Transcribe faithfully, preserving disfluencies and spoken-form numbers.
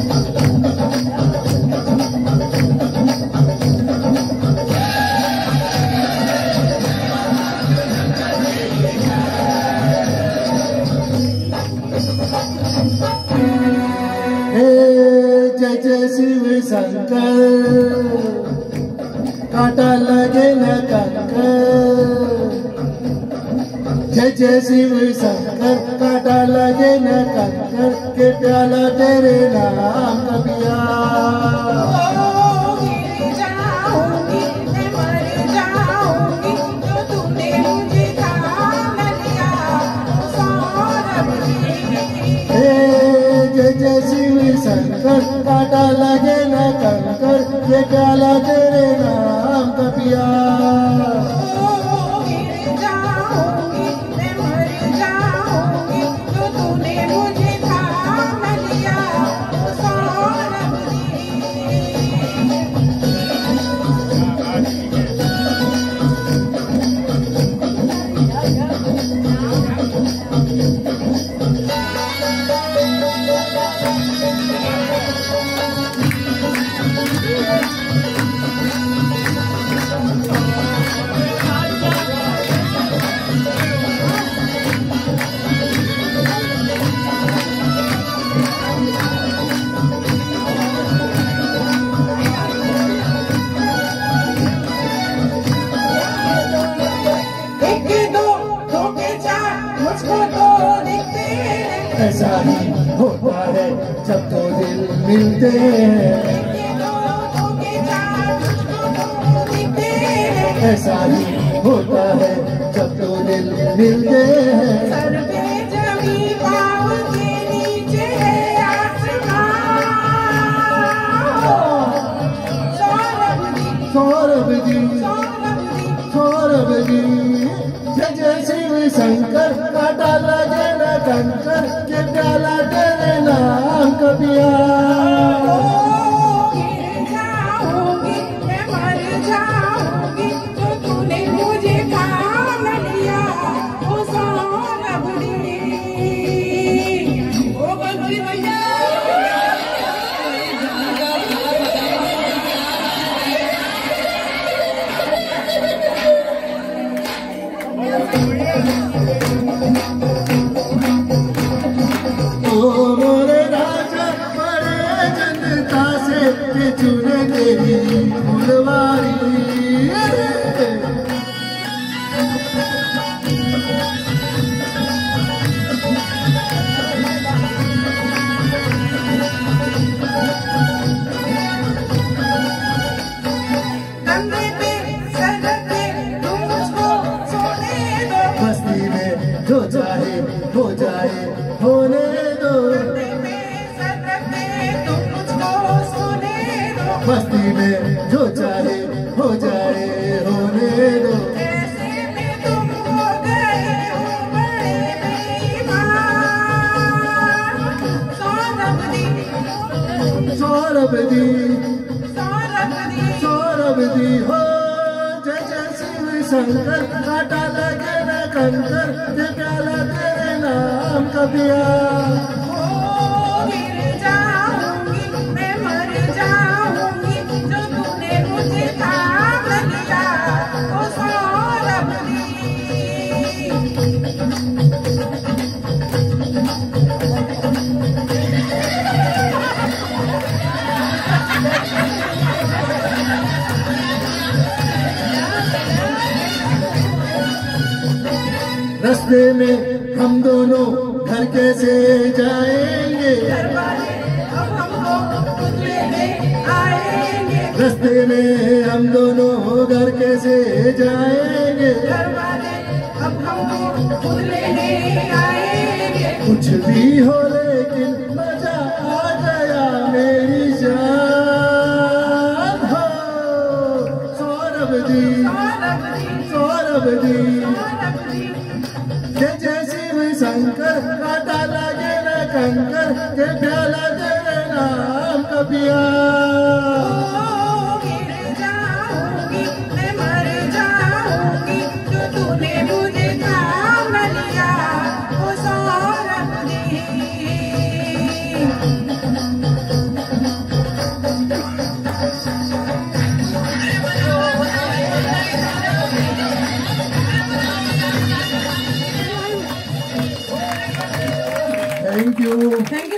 जय जय शिव शंकर काटा लगे न कंकर। जय जय शिव शंकर काटा लगे न कंकर के प्याला तेरे नाम का पिया। जय शिव शंकर काटा लगे न कंकर ये प्याला तेरे नाम का पिया। ऐसा ही होता है जब दो दिल मिलते हैं। ऐसा ही होता है जब दो दिल मिलते हैं। सर पे जमी पाँव के नीचे है आसमां। सौरभ जी सौरभ जी सौरभ जी जय जय शिव शंकर काटा लगे न कंकर के प्याला तेरे नाम का पिया। गिर जाऊंगी मैं मर जाऊंगी जो तूने मुझे थाम लिया। ओ सौरभ जी ओ बंसी भैया चुने तेरी फुलवारी। कंधे पे सर पे तुम मुझको सोने दो। बस्ती में जो चाहे हो जाए होने दो। बस्ती में जो चाहे हो जाए होने दो। ऐसे में तुम हो गए हो बड़े बेईमान। सौरभ जी सौरभ जी सौरभ जी सौरभ जी हो जय जय शिव शंकर काटा लगे न कंकर के प्याला तेरे नाम का पिया। रस्ते में हम दोनों घर कैसे जाएंगे। रस्ते में हम दोनों घर कैसे जाएंगे। कुछ भी हो लेकिन मजा आ गया मेरी जान हो। सौरभ जी सौरभ जी जय जय शिव शंकर काटा लगे न कंकर के प्याला तेरे नाम का पिया। गिर जाऊंगी मैं मर जाऊंगी जो तूने मुझे थाम लिया। ओ Saurabh ji thank you. Thank